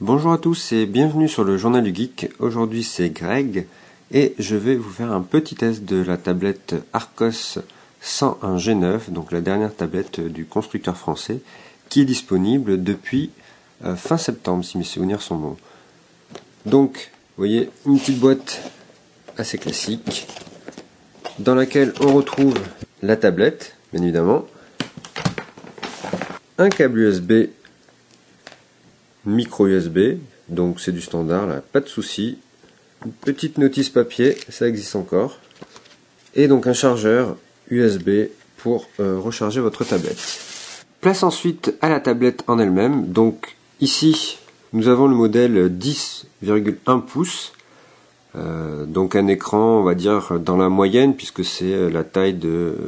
Bonjour à tous et bienvenue sur le Journal du Geek. Aujourd'hui c'est Greg et je vais vous faire un petit test de la tablette Arcos 101 G9, donc la dernière tablette du constructeur français qui est disponible depuis fin septembre si mes souvenirs sont bons. Donc vous voyez une petite boîte assez classique dans laquelle on retrouve la tablette bien évidemment, un câble USB micro USB, donc c'est du standard là, pas de souci. Une petite notice papier, ça existe encore. Et donc un chargeur USB pour recharger votre tablette. Place ensuite à la tablette en elle-même. Donc ici, nous avons le modèle 10,1 pouces. Donc un écran, on va dire, dans la moyenne, puisque c'est la taille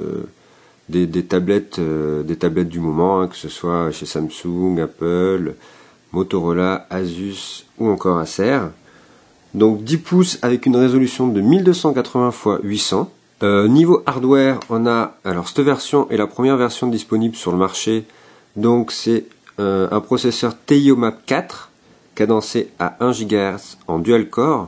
des tablettes du moment, hein, que ce soit chez Samsung, Apple, Motorola, Asus ou encore Acer. Donc 10 pouces avec une résolution de 1280 x 800. Niveau hardware, on a, alors cette version est la première version disponible sur le marché. Donc c'est un processeur Tehiomap 4 cadencé à 1 GHz en dual core.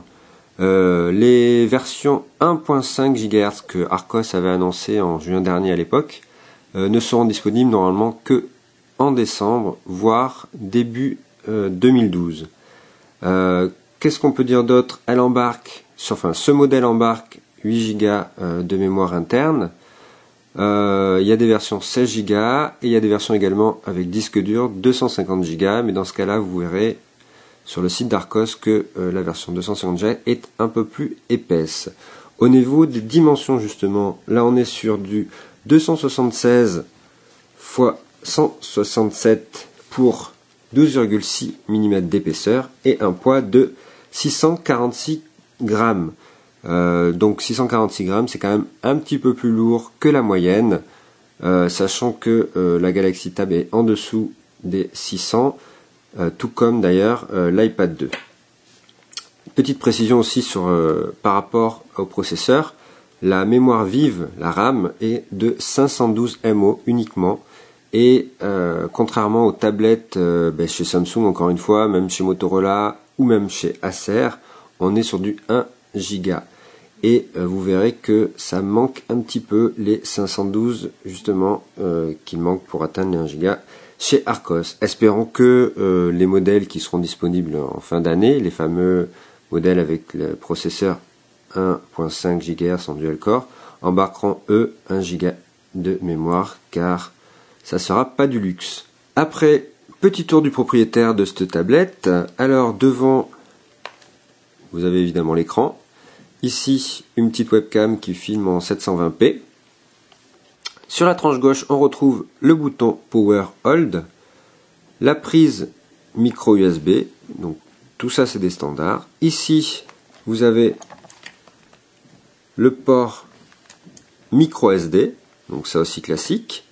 Les versions 1.5 GHz que Arcos avait annoncé en juin dernier à l'époque ne seront disponibles normalement que en décembre, voire début 2012. Qu'est-ce qu'on peut dire d'autre? Elle embarque, ce modèle embarque 8 Go de mémoire interne. Il y a des versions 16 Go et il y a des versions également avec disque dur 250 Go, mais dans ce cas-là, vous verrez sur le site d'Arcos que la version 250 Go est un peu plus épaisse. Au niveau des dimensions justement, là on est sur du 276 x 167 pour 12,6 mm d'épaisseur et un poids de 646 grammes. Donc 646 grammes, c'est quand même un petit peu plus lourd que la moyenne, sachant que la Galaxy Tab est en dessous des 600, tout comme d'ailleurs l'iPad 2. Petite précision aussi par rapport au processeur, la mémoire vive, la RAM, est de 512 MO uniquement. Et contrairement aux tablettes chez Samsung, encore une fois, même chez Motorola ou même chez Acer, on est sur du 1 Go. Et vous verrez que ça manque un petit peu les 512 justement qu'il manque pour atteindre les 1 Go chez Arcos. Espérons que les modèles qui seront disponibles en fin d'année, les fameux modèles avec le processeur 1.5 GHz en dual core, embarqueront eux 1 Go de mémoire, car ça sera pas du luxe. Après, petit tour du propriétaire de cette tablette. Alors devant, vous avez évidemment l'écran. Ici, une petite webcam qui filme en 720p. Sur la tranche gauche, on retrouve le bouton Power Hold, la prise micro USB. Donc tout ça, c'est des standards. Ici, vous avez le port micro SD, donc ça aussi classique.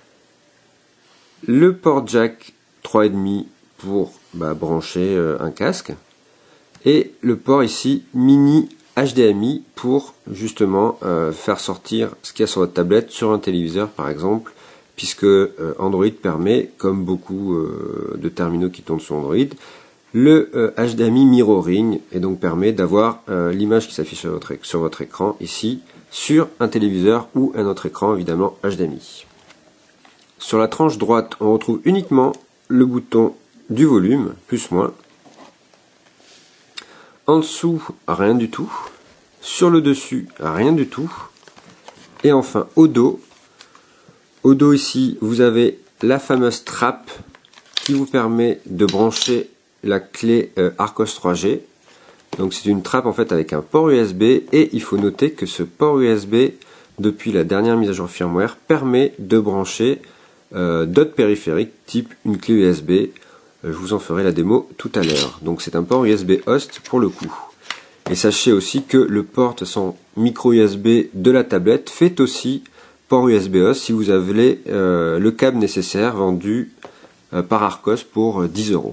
Le port jack 3,5 pour brancher un casque. Et le port ici mini HDMI pour justement faire sortir ce qu'il y a sur votre tablette sur un téléviseur par exemple, puisque Android permet, comme beaucoup de terminaux qui tournent sur Android, le HDMI mirroring, et donc permet d'avoir l'image qui s'affiche sur votre écran ici sur un téléviseur ou un autre écran évidemment HDMI. Sur la tranche droite, on retrouve uniquement le bouton du volume, plus-moins. En dessous, rien du tout. Sur le dessus, rien du tout. Et enfin, au dos ici, vous avez la fameuse trappe qui vous permet de brancher la clé Arcos 3G. Donc c'est une trappe en fait avec un port USB, et il faut noter que ce port USB, depuis la dernière mise à jour firmware, permet de brancher d'autres périphériques type une clé USB. Je vous en ferai la démo tout à l'heure. Donc c'est un port USB host pour le coup. Et sachez aussi que le port sans micro USB de la tablette fait aussi port USB host si vous avez le câble nécessaire vendu par Arcos pour 10 €.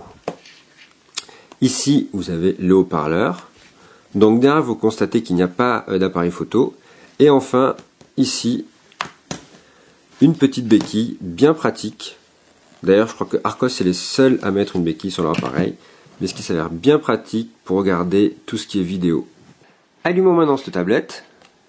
Ici vous avez le haut-parleur. Donc derrière vous constatez qu'il n'y a pas d'appareil photo. Et enfin ici une petite béquille bien pratique. D'ailleurs, je crois que Arcos est les seuls à mettre une béquille sur leur appareil. mais ce qui s'avère bien pratique pour regarder tout ce qui est vidéo. Allumons maintenant cette tablette.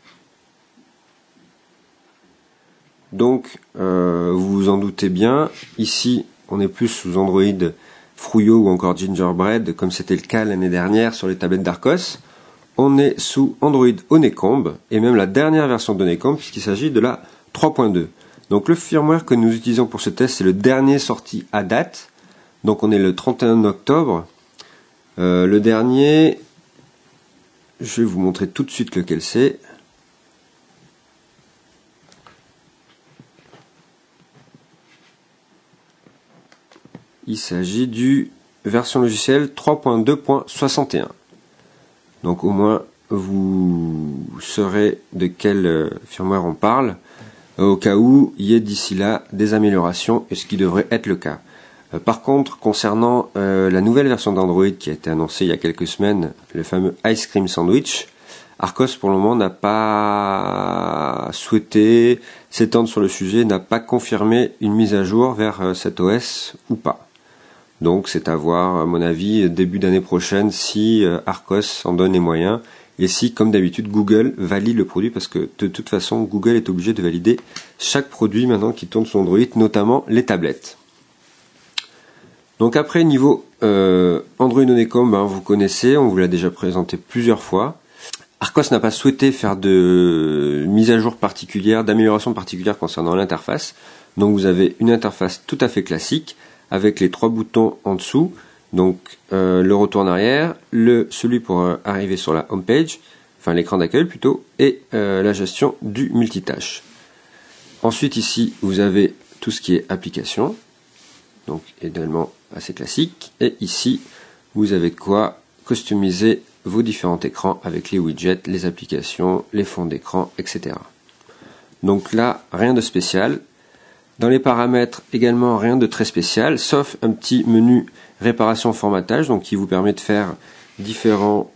Donc, vous vous en doutez bien, ici on est plus sous Android Frouillot ou encore Gingerbread, comme c'était le cas l'année dernière sur les tablettes d'Arcos. On est sous Android Honeycomb, et même la dernière version d'Honeycomb, puisqu'il s'agit de la 3.2. Donc le firmware que nous utilisons pour ce test, c'est le dernier sorti à date. Donc on est le 31 octobre. Le dernier, je vais vous montrer tout de suite lequel c'est. Il s'agit du version logicielle 3.2.61. Donc au moins vous saurez de quel firmware on parle, au cas où il y ait d'ici là des améliorations, et ce qui devrait être le cas. Par contre, concernant la nouvelle version d'Android qui a été annoncée il y a quelques semaines, le fameux Ice Cream Sandwich, Arcos pour le moment n'a pas souhaité s'étendre sur le sujet, n'a pas confirmé une mise à jour vers cet OS ou pas. Donc c'est à voir, à mon avis, début d'année prochaine, si Arcos en donne les moyens, et si, comme d'habitude, Google valide le produit, parce que de toute façon, Google est obligé de valider chaque produit maintenant qui tourne sur Android, notamment les tablettes. Donc après, niveau Android Honeycomb, vous connaissez, on vous l'a déjà présenté plusieurs fois. Arcos n'a pas souhaité faire de mise à jour particulière, d'amélioration particulière concernant l'interface. Donc vous avez une interface tout à fait classique, avec les 3 boutons en dessous, donc le retour en arrière, celui pour arriver sur la home page, enfin l'écran d'accueil plutôt, et la gestion du multitâche. Ensuite ici vous avez tout ce qui est application, donc également assez classique, et ici vous avez de quoi customiser vos différents écrans avec les widgets, les applications, les fonds d'écran, etc. Donc là, rien de spécial. Dans les paramètres, également rien de très spécial, sauf un petit menu réparation formatage, donc qui vous permet de faire différents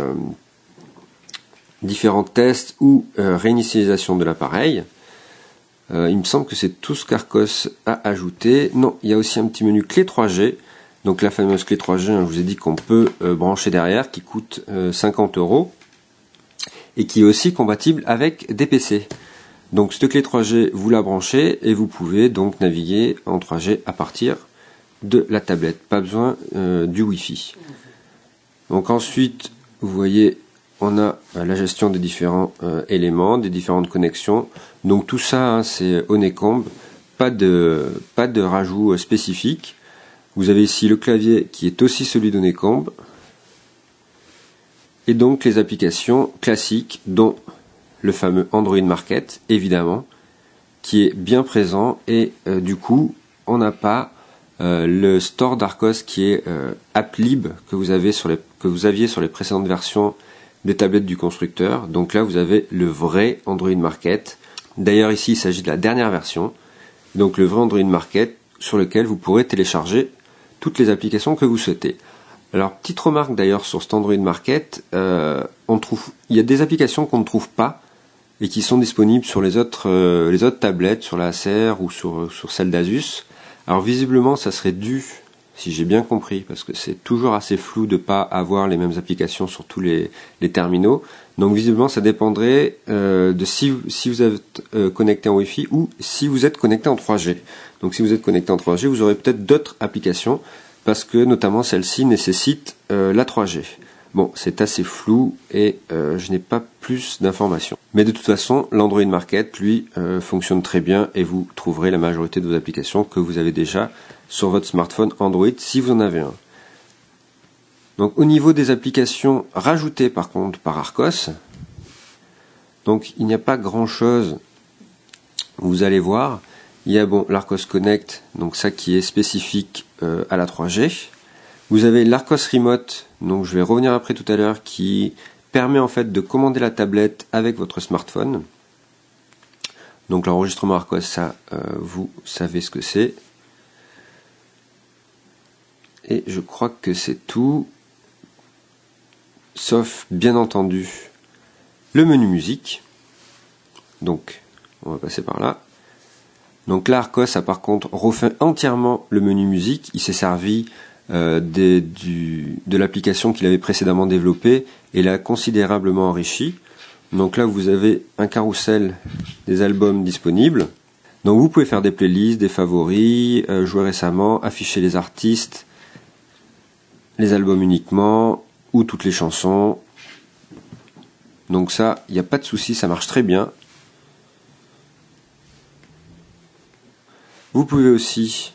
tests ou réinitialisation de l'appareil. Il me semble que c'est tout ce qu'Arcos a ajouté. Non, il y a aussi un petit menu clé 3G, donc la fameuse clé 3G, je vous ai dit qu'on peut brancher derrière, qui coûte 50 € et qui est aussi compatible avec des PC. Donc cette clé 3G, vous la branchez et vous pouvez donc naviguer en 3G à partir de la tablette. Pas besoin du Wi-Fi. Donc ensuite, vous voyez, on a la gestion des différents éléments, des différentes connexions. Donc tout ça, c'est Honeycomb. Pas de rajout spécifique. Vous avez ici le clavier qui est aussi celui d'Honeycomb. Et donc les applications classiques, dont le fameux Android Market, évidemment, qui est bien présent, et du coup, on n'a pas le store d'Arcos qui est AppLib que vous aviez sur les précédentes versions des tablettes du constructeur. Donc là, vous avez le vrai Android Market. D'ailleurs, ici, il s'agit de la dernière version. Donc le vrai Android Market sur lequel vous pourrez télécharger toutes les applications que vous souhaitez. Alors, petite remarque d'ailleurs sur cet Android Market, il y a des applications qu'on ne trouve pas et qui sont disponibles sur les autres tablettes, sur la Acer ou sur celle d'Asus. Alors visiblement, ça serait dû, si j'ai bien compris, parce que c'est toujours assez flou de pas avoir les mêmes applications sur tous les terminaux. Donc visiblement, ça dépendrait de si vous êtes connecté en Wi-Fi ou si vous êtes connecté en 3G. Donc si vous êtes connecté en 3G, vous aurez peut-être d'autres applications, parce que notamment celle-ci nécessite la 3G. Bon, c'est assez flou et je n'ai pas plus d'informations. Mais de toute façon, l'Android Market, lui, fonctionne très bien et vous trouverez la majorité de vos applications que vous avez déjà sur votre smartphone Android si vous en avez un. Donc au niveau des applications rajoutées par contre par Arcos, donc il n'y a pas grand chose, vous allez voir. Il y a l'Arcos Connect, donc ça qui est spécifique à la 3G. Vous avez l'Arcos Remote, donc je vais revenir après tout à l'heure, qui permet en fait de commander la tablette avec votre smartphone. Donc l'enregistrement Arcos, ça, vous savez ce que c'est. Et je crois que c'est tout, sauf bien entendu le menu musique. Donc on va passer par là. Donc là, Arcos a par contre refait entièrement le menu musique. Il s'est servi de l'application qu'il avait précédemment développée et l'a considérablement enrichi. Donc là vous avez un carrousel des albums disponibles. Donc vous pouvez faire des playlists, des favoris, jouer récemment, afficher les artistes, les albums uniquement ou toutes les chansons. Donc ça, il n'y a pas de souci, ça marche très bien. Vous pouvez aussi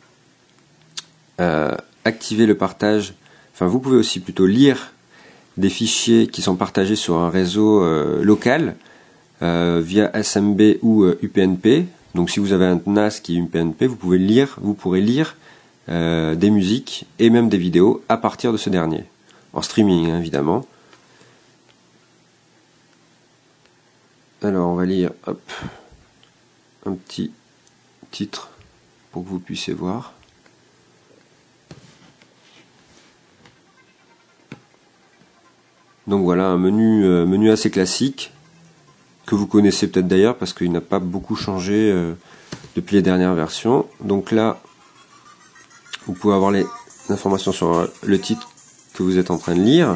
activer le partage, enfin vous pouvez aussi plutôt lire des fichiers qui sont partagés sur un réseau local via SMB ou UPnP. Donc si vous avez un NAS qui est UPnP, vous pourrez lire des musiques et même des vidéos à partir de ce dernier, en streaming hein, évidemment. Alors on va lire un petit titre pour que vous puissiez voir. Donc voilà un menu assez classique que vous connaissez peut-être d'ailleurs parce qu'il n'a pas beaucoup changé depuis les dernières versions. Donc là vous pouvez avoir les informations sur le titre que vous êtes en train de lire.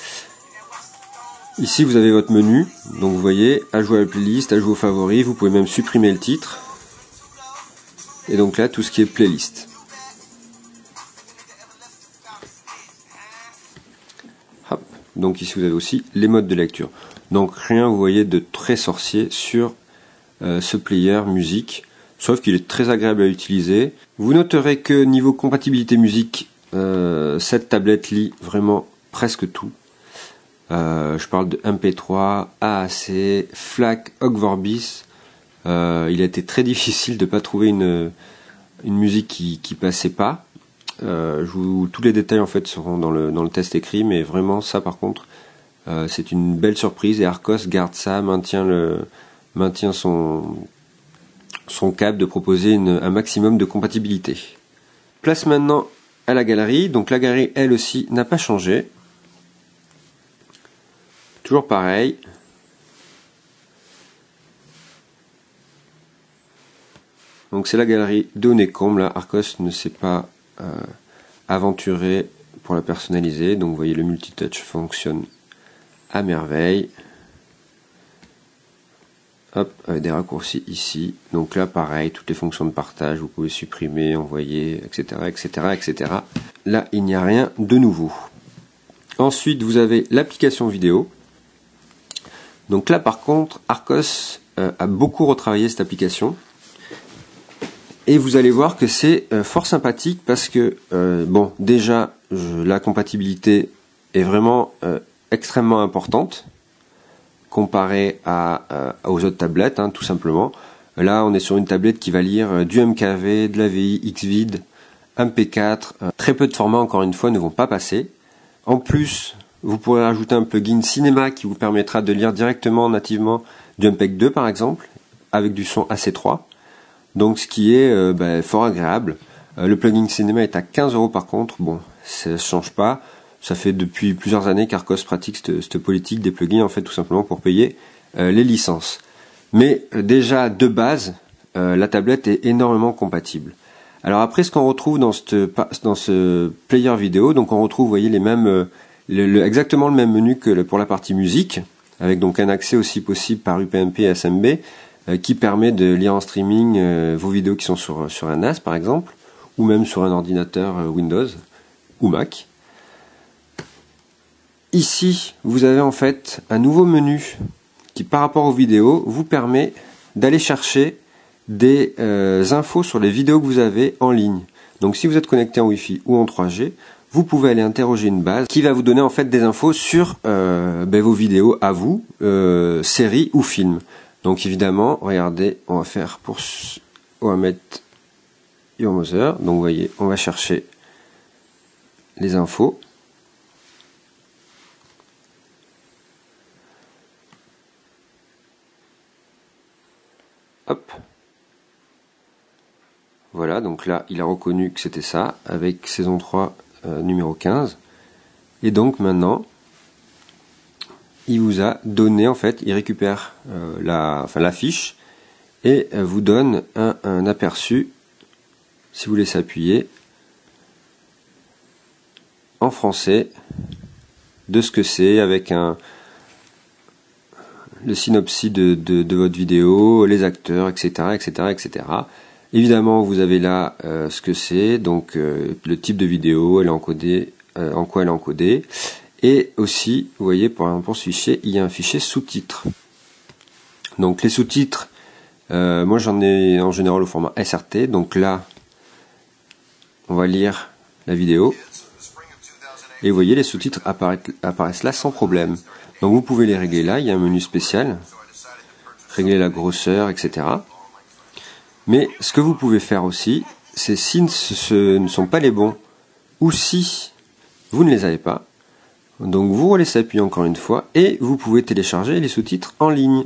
Ici vous avez votre menu, donc vous voyez ajouter à la playlist, ajouter aux favoris, vous pouvez même supprimer le titre. Et donc là tout ce qui est playlist. Hop. Donc ici vous avez aussi les modes de lecture. Donc rien vous voyez de très sorcier sur ce player musique, sauf qu'il est très agréable à utiliser. Vous noterez que niveau compatibilité musique, cette tablette lit vraiment presque tout. Je parle de MP3, AAC, FLAC, Ogg Vorbis. Il a été très difficile de ne pas trouver une musique qui passait pas. Tous les détails en fait seront dans le test écrit, mais vraiment ça par contre c'est une belle surprise et Archos garde ça, maintient son cap de proposer un maximum de compatibilité. Place maintenant à la galerie. Donc la galerie elle aussi n'a pas changé. Toujours pareil. Donc c'est la galerie de Honeycomb. Là, Archos ne s'est pas aventuré pour la personnaliser. Donc vous voyez le multitouch fonctionne à merveille. Hop, avec des raccourcis ici. Donc là pareil, toutes les fonctions de partage, vous pouvez supprimer, envoyer, etc. etc. etc. Là il n'y a rien de nouveau. Ensuite vous avez l'application vidéo. Donc là par contre Archos a beaucoup retravaillé cette application. Et vous allez voir que c'est fort sympathique parce que, bon, déjà, la compatibilité est vraiment extrêmement importante comparée aux autres tablettes, hein, tout simplement. Là, on est sur une tablette qui va lire du MKV, de l'AVI, Xvid, MP4. Très peu de formats, encore une fois, ne vont pas passer. En plus, vous pourrez rajouter un plugin Cinéma qui vous permettra de lire directement, nativement, du MPEG 2, par exemple, avec du son AC3. Donc ce qui est fort agréable. Le plugin cinéma est à 15 € par contre. Bon, ça ne change pas. Ça fait depuis plusieurs années qu'Archos pratique cette politique des plugins en fait tout simplement pour payer les licences. Mais déjà de base, la tablette est énormément compatible. Alors après ce qu'on retrouve dans ce player vidéo, donc on retrouve, vous voyez, les mêmes, exactement le même menu que pour la partie musique, avec donc un accès aussi possible par UPnP et SMB. Qui permet de lire en streaming vos vidéos qui sont sur un NAS par exemple, ou même sur un ordinateur Windows ou Mac. Ici, vous avez en fait un nouveau menu qui par rapport aux vidéos vous permet d'aller chercher des infos sur les vidéos que vous avez en ligne. Donc si vous êtes connecté en Wi-Fi ou en 3G, vous pouvez aller interroger une base qui va vous donner en fait des infos sur vos vidéos à vous, séries ou films. Donc évidemment, regardez, on va mettre Your Mother. Donc vous voyez, on va chercher les infos. Hop. Voilà, donc là, il a reconnu que c'était ça, avec saison 3, numéro 15. Et donc maintenant, il vous a donné, en fait, il récupère la fiche et vous donne un aperçu, si vous laissez appuyer, en français de ce que c'est, avec le synopsis de votre vidéo, les acteurs, etc., etc., etc. Évidemment, vous avez là ce que c'est, donc le type de vidéo, elle est encodée, en quoi elle est encodée, et aussi, vous voyez, pour ce fichier, il y a un fichier sous-titres. Donc les sous-titres, moi j'en ai en général au format SRT, donc là, on va lire la vidéo, et vous voyez, les sous-titres apparaissent là sans problème. Donc vous pouvez les régler là, il y a un menu spécial, régler la grosseur, etc. Mais ce que vous pouvez faire aussi, c'est si ce ne sont pas les bons, ou si vous ne les avez pas, donc vous laissez appuyer encore une fois, et vous pouvez télécharger les sous-titres en ligne.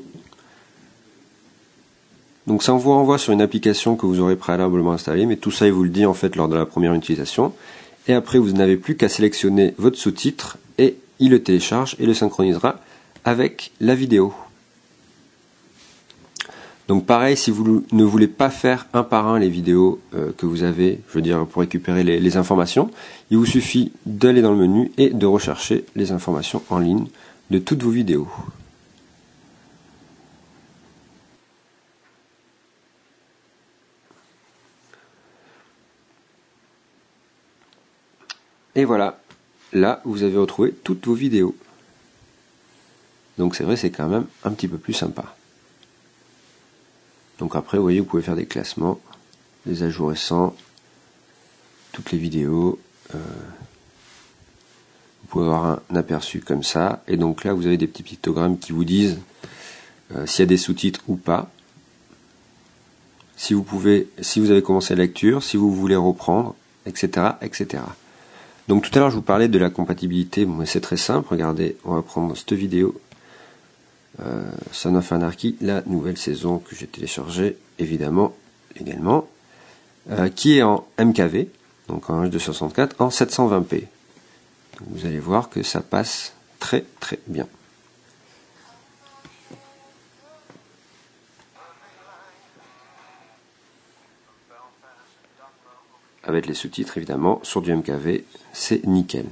Donc ça vous renvoie sur une application que vous aurez préalablement installée, mais tout ça il vous le dit en fait lors de la première utilisation. Et après vous n'avez plus qu'à sélectionner votre sous-titre, et il le télécharge et le synchronisera avec la vidéo. Donc pareil, si vous ne voulez pas faire un par un les vidéos que vous avez, je veux dire pour récupérer les informations, il vous suffit d'aller dans le menu et de rechercher les informations en ligne de toutes vos vidéos. Et voilà, là vous avez retrouvé toutes vos vidéos. Donc c'est vrai, c'est quand même un petit peu plus sympa. Donc après, vous voyez, vous pouvez faire des classements, des ajouts récents, toutes les vidéos. Vous pouvez avoir un aperçu comme ça. Et donc là, vous avez des petits pictogrammes qui vous disent s'il y a des sous-titres ou pas. Si vous avez commencé la lecture, si vous voulez reprendre, etc., etc. Donc tout à l'heure, je vous parlais de la compatibilité. Bon, c'est très simple. Regardez, on va prendre cette vidéo. Son of Anarchy, la nouvelle saison que j'ai téléchargée, évidemment, légalement, qui est en MKV, donc en H264, en 720p. Donc vous allez voir que ça passe très très bien. Avec les sous-titres, évidemment, sur du MKV, c'est nickel.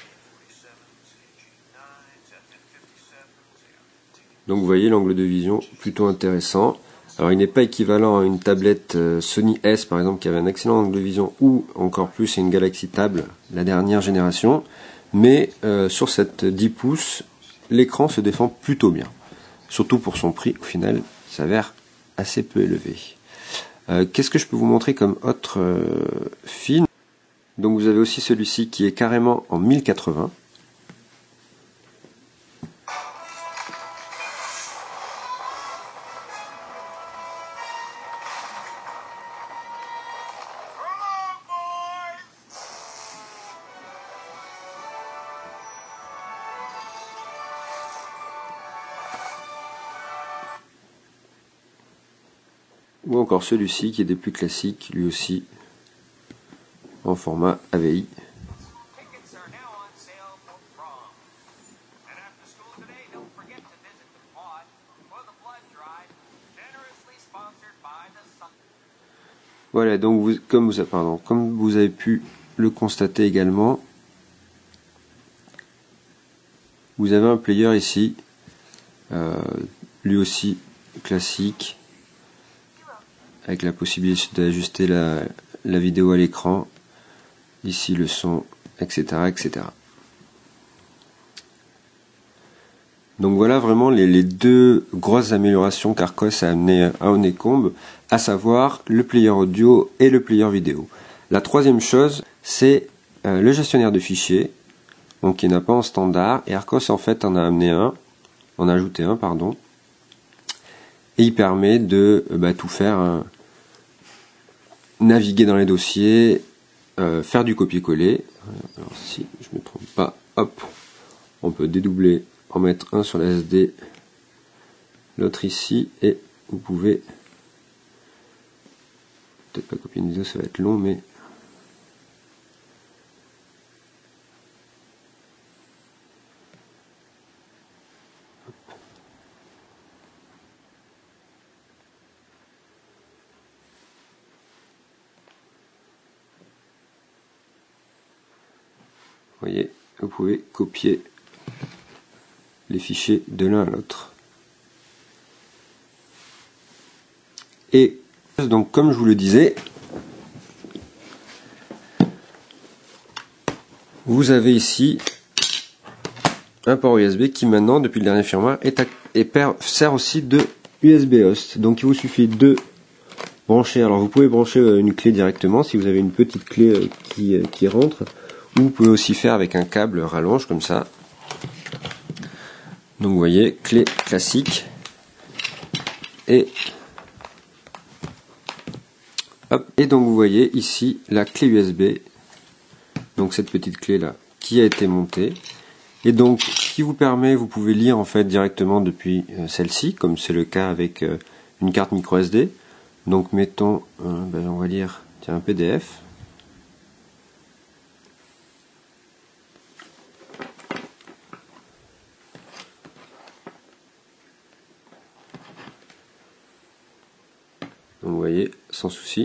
Donc vous voyez l'angle de vision plutôt intéressant. Alors il n'est pas équivalent à une tablette Sony S par exemple qui avait un excellent angle de vision, ou encore plus une Galaxy Tab, la dernière génération, mais sur cette 10 pouces, l'écran se défend plutôt bien. Surtout pour son prix, au final, il s'avère assez peu élevé. Qu'est-ce que je peux vous montrer comme autre film? Donc vous avez aussi celui-ci qui est carrément en 1080. Ou encore celui-ci qui est des plus classiques, lui aussi en format AVI. Voilà, donc comme vous avez pu le constater également, vous avez un player ici, lui aussi classique, avec la possibilité d'ajuster la vidéo à l'écran, ici le son, etc., etc. Donc voilà vraiment les deux grosses améliorations qu'Arcos a amené à Honeycomb, à savoir le player audio et le player vidéo. La troisième chose, c'est le gestionnaire de fichiers, donc qui n'a pas en standard, et Arcos en fait en a ajouté un, pardon, et il permet de tout faire, naviguer dans les dossiers, faire du copier-coller. Alors si je ne me trompe pas, hop, on peut dédoubler, en mettre un sur la SD, l'autre ici, et vous pouvez, peut-être pas copier une vidéo, ça va être long, mais voyez, vous pouvez copier les fichiers de l'un à l'autre. Et donc, comme je vous le disais, vous avez ici un port USB qui maintenant, depuis le dernier firmware, sert aussi de USB host. Donc il vous suffit de brancher, alors vous pouvez brancher une clé directement si vous avez une petite clé qui rentre, ou vous pouvez aussi faire avec un câble rallonge comme ça. Donc vous voyez, clé classique, et hop, et donc vous voyez ici la clé USB, donc cette petite clé là qui a été montée, et donc qui vous permet, vous pouvez lire en fait directement depuis celle-ci, comme c'est le cas avec une carte micro SD. Donc mettons, on va lire un PDF. Donc vous voyez, sans souci.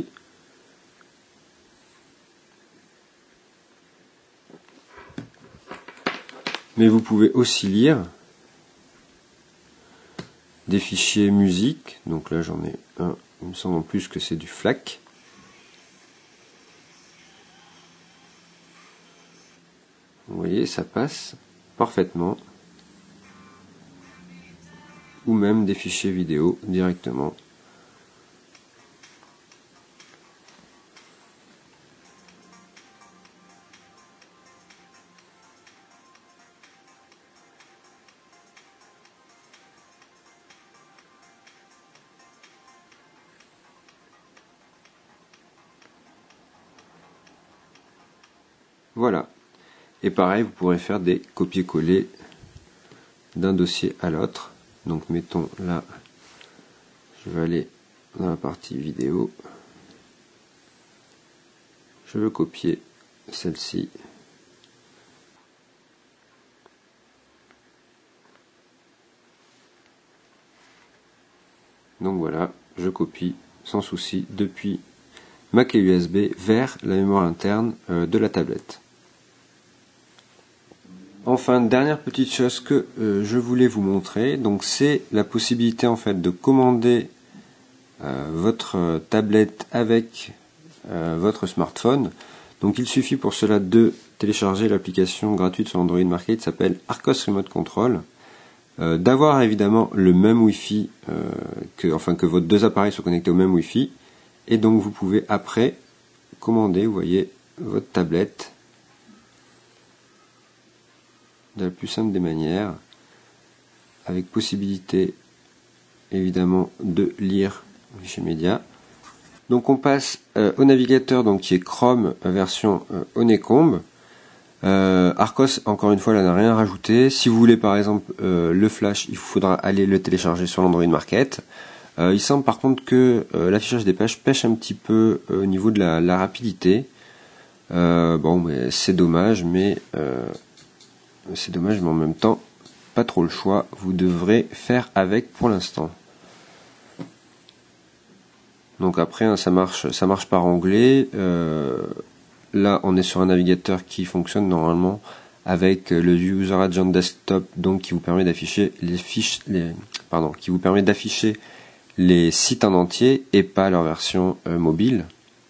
Mais vous pouvez aussi lire des fichiers musique. Donc là j'en ai un, il me semble en plus que c'est du FLAC. Vous voyez, ça passe parfaitement. Ou même des fichiers vidéo directement. Voilà. Et pareil, vous pourrez faire des copier-coller d'un dossier à l'autre. Donc mettons là, je vais aller dans la partie vidéo. Je veux copier celle-ci. Donc voilà, je copie sans souci depuis ma clé USB vers la mémoire interne de la tablette. Enfin, dernière petite chose que je voulais vous montrer, donc c'est la possibilité en fait de commander votre tablette avec votre smartphone. Donc il suffit pour cela de télécharger l'application gratuite sur Android Market qui s'appelle Arcos Remote Control, d'avoir évidemment le même Wi-Fi, que vos deux appareils soient connectés au même Wi-Fi, et donc vous pouvez après commander, vous voyez, votre tablette de la plus simple des manières, avec possibilité évidemment de lire fichier média. Donc on passe au navigateur donc qui est Chrome version Honeycomb. Arcos encore une fois là n'a rien rajouté. Si vous voulez par exemple le flash, il vous faudra aller le télécharger sur l'Android Market. Il semble par contre que l'affichage des pages pêche un petit peu au niveau de la rapidité. Bon, mais c'est dommage, mais en même temps, pas trop le choix. Vous devrez faire avec pour l'instant. Donc après, hein, ça marche par onglet. Là, on est sur un navigateur qui fonctionne normalement avec le User Agent Desktop, donc qui vous permet d'afficher les sites en entier et pas leur version mobile.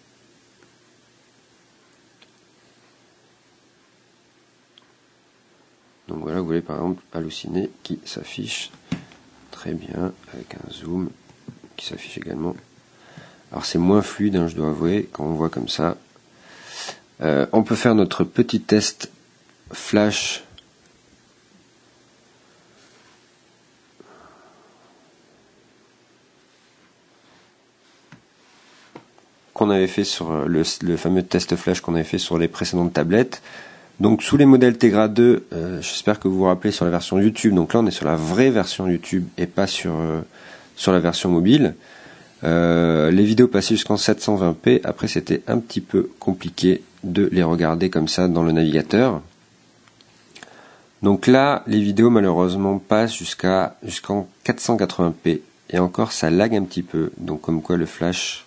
Donc voilà, vous voyez par exemple Halluciné qui s'affiche très bien avec un zoom qui s'affiche également. Alors c'est moins fluide, hein, je dois avouer, quand on voit comme ça. On peut faire notre petit test flash. Qu'on avait fait sur le fameux test flash qu'on avait fait sur les précédentes tablettes. Donc sous les modèles Tegra 2, j'espère que vous vous rappelez sur la version YouTube. Donc là on est sur la vraie version YouTube et pas sur la version mobile. Les vidéos passaient jusqu'en 720p. Après c'était un petit peu compliqué de les regarder comme ça dans le navigateur. Donc là les vidéos malheureusement passent jusqu'en 480p. Et encore ça lag un petit peu. Donc comme quoi le flash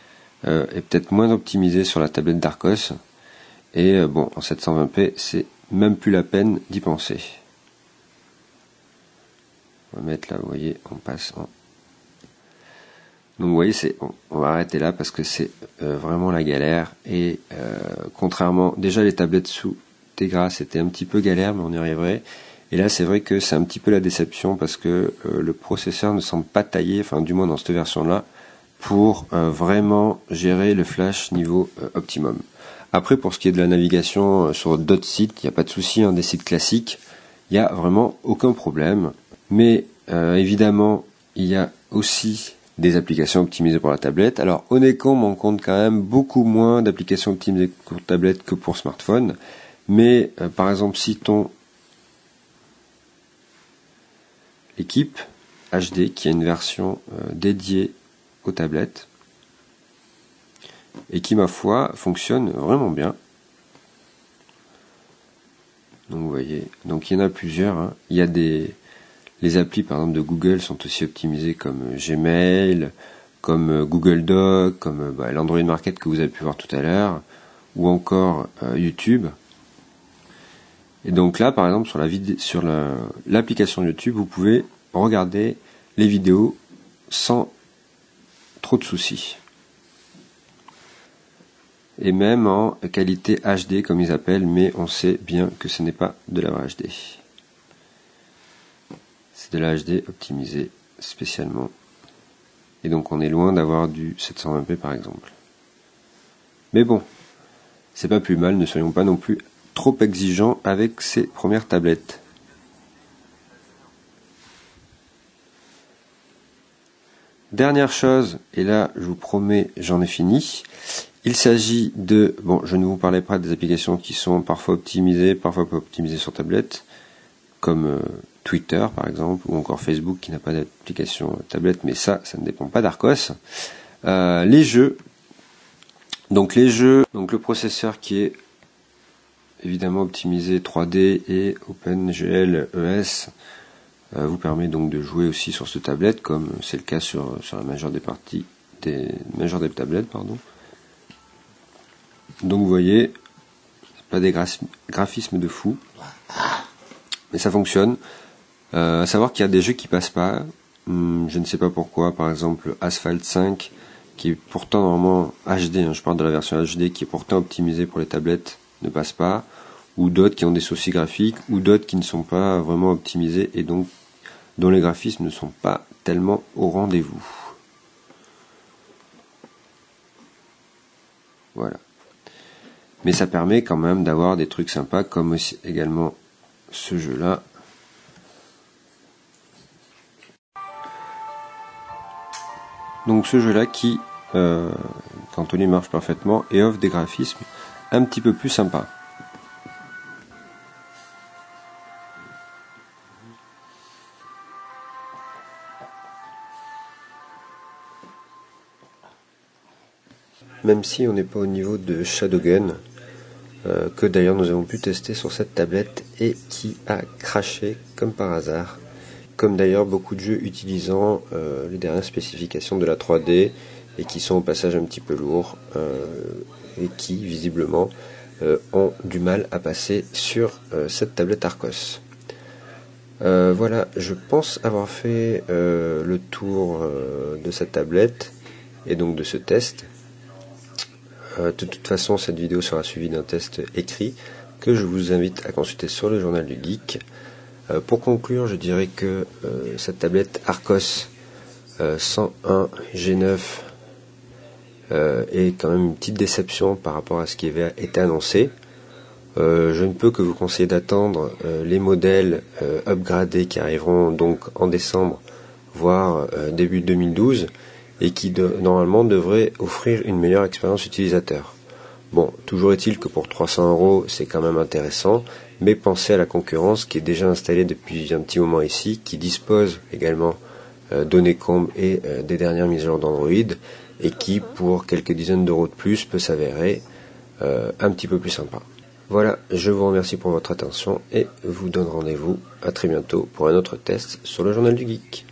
est peut-être moins optimisé sur la tablette d'Arcos. Et bon, en 720p, c'est même plus la peine d'y penser. On va mettre là, vous voyez, on passe en... Donc vous voyez, on va arrêter là parce que c'est vraiment la galère. Et contrairement, déjà les tablettes sous Tegra c'était un petit peu galère, mais on y arriverait. Et là c'est vrai que c'est un petit peu la déception parce que le processeur ne semble pas taillé, enfin du moins dans cette version là, pour vraiment gérer le flash niveau optimum. Après pour ce qui est de la navigation sur d'autres sites, il n'y a pas de souci, des sites classiques, il n'y a vraiment aucun problème. Mais évidemment il y a aussi des applications optimisées pour la tablette. Alors Honeycomb on compte quand même beaucoup moins d'applications optimisées pour tablette que pour smartphone. Mais par exemple citons l'équipe HD qui a une version dédiée aux tablettes et qui ma foi fonctionne vraiment bien. Donc vous voyez, donc il y en a plusieurs. Il y a les applis par exemple de Google sont aussi optimisées comme Gmail, comme Google Docs, comme l'Android Market que vous avez pu voir tout à l'heure, ou encore YouTube. Et donc là, par exemple, sur l'application YouTube, vous pouvez regarder les vidéos sans trop de soucis. Et même en qualité HD, comme ils appellent, mais on sait bien que ce n'est pas de la vraie HD. C'est de la HD optimisée spécialement. Et donc on est loin d'avoir du 720p par exemple. Mais bon, c'est pas plus mal, ne soyons pas non plus trop exigeant avec ces premières tablettes. Dernière chose, et là je vous promets j'en ai fini, il s'agit de, bon je ne vous parlais pas des applications qui sont parfois optimisées, parfois pas optimisées sur tablette, comme Twitter par exemple, ou encore Facebook qui n'a pas d'application tablette, mais ça ne dépend pas d'Arcos. Les jeux, donc le processeur qui est évidemment optimisé 3D et OpenGL ES vous permet donc de jouer aussi sur cette tablette comme c'est le cas sur la majeure des tablettes pardon. Donc vous voyez, c'est pas des graphismes de fou, mais ça fonctionne. À savoir qu'il y a des jeux qui passent pas, je ne sais pas pourquoi, par exemple Asphalt 5 qui est pourtant normalement HD, je parle de la version HD qui est pourtant optimisée pour les tablettes, ne passe pas, ou d'autres qui ont des soucis graphiques, ou d'autres qui ne sont pas vraiment optimisés et donc dont les graphismes ne sont pas tellement au rendez-vous. Voilà. Mais ça permet quand même d'avoir des trucs sympas comme aussi également ce jeu-là. Donc ce jeu-là qui, quand on y marche parfaitement, et offre des graphismes un petit peu plus sympas. Même si on n'est pas au niveau de Shadowgun, que d'ailleurs nous avons pu tester sur cette tablette et qui a craché comme par hasard, comme d'ailleurs beaucoup de jeux utilisant les dernières spécifications de la 3D et qui sont au passage un petit peu lourds et qui visiblement ont du mal à passer sur cette tablette Arcos. Voilà, je pense avoir fait le tour de cette tablette et donc de ce test. De toute façon, cette vidéo sera suivie d'un test écrit que je vous invite à consulter sur le journal du geek. Pour conclure, je dirais que cette tablette Arcos 101 G9 est quand même une petite déception par rapport à ce qui avait été annoncé. Je ne peux que vous conseiller d'attendre les modèles upgradés qui arriveront donc en décembre, voire début 2012, et qui normalement devraient offrir une meilleure expérience utilisateur. Bon, toujours est-il que pour 300 € c'est quand même intéressant, mais pensez à la concurrence qui est déjà installée depuis un petit moment ici, qui dispose également d'Honeycomb et des dernières mises à jour d'Android, et qui pour quelques dizaines d'euros de plus peut s'avérer un petit peu plus sympa. Voilà, je vous remercie pour votre attention et vous donne rendez-vous à très bientôt pour un autre test sur le journal du geek.